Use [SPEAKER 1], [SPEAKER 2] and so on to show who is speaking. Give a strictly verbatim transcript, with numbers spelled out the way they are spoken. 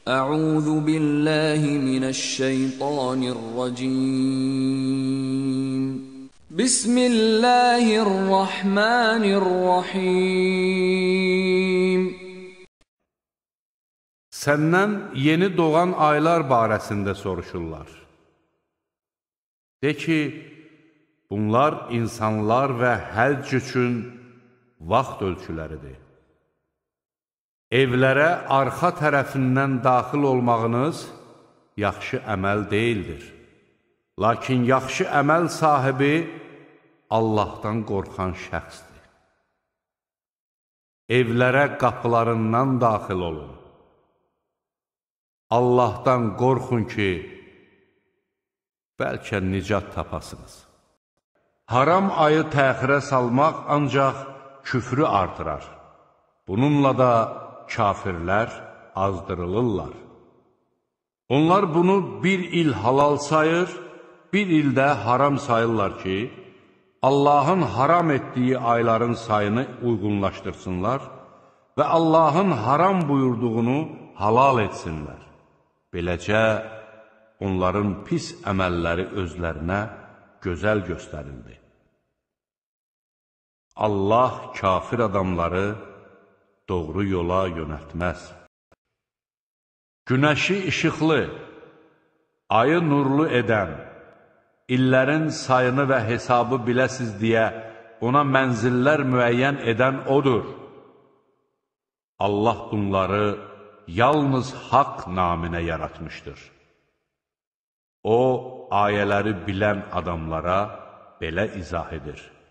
[SPEAKER 1] أعوذ بالله من الشيطان الرجيم بسم الله الرحمن الرحيم
[SPEAKER 2] Səndən yeni doğan aylar barəsində soruşurlar. De ki, bunlar insanlar və həcc üçün vaxt ölçüləridir. Evlərə arxa tərəfindən daxil olmağınız yaxşı əməl deyildir. Lakin yaxşı əməl sahibi Allahdan qorxan şəxsdir. Evlərə qapılarından daxil olun. Allahdan qorxun ki, bəlkə nicat tapasınız. Haram ayı təxirə salmaq ancaq küfrü artırar. Bununla da kafirlər azdırılırlar. Onlar bunu bir il halal sayır, bir ildə haram sayırlar ki, Allahın haram etdiyi ayların sayını uyğunlaşdırsınlar və Allahın haram buyurduğunu halal etsinlər. Beləcə, onların pis əməlləri özlərinə gözəl göstərildi. Allah kafir adamları doğru yola yönəltməz. Günəşi işıqlı, ayı nurlu edən, illərin sayını və hesabı biləsiz deyə ona mənzillər müəyyən edən odur. Allah bunları yalnız haqq naminə yaratmışdır. O, ayələri bilən adamlara belə izah edir.